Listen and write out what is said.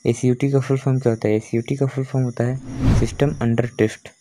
एसयूटी का full form क्या होता है? एसयूटी का फुल फॉर्म होता है सिस्टम अंडर टेस्ट।